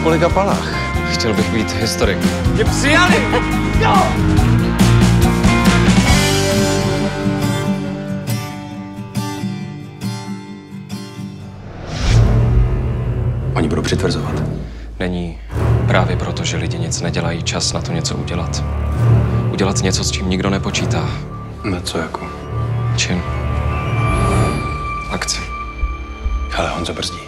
kolega Palach. Chtěl bych být historik. Mě přijali! Jo! Oni budou přitvrzovat. Není právě proto, že lidi nic nedělají, čas na to něco udělat. Udělat něco, s čím nikdo nepočítá. No co jako? Čin. Akce. Ale Honzo brzdí.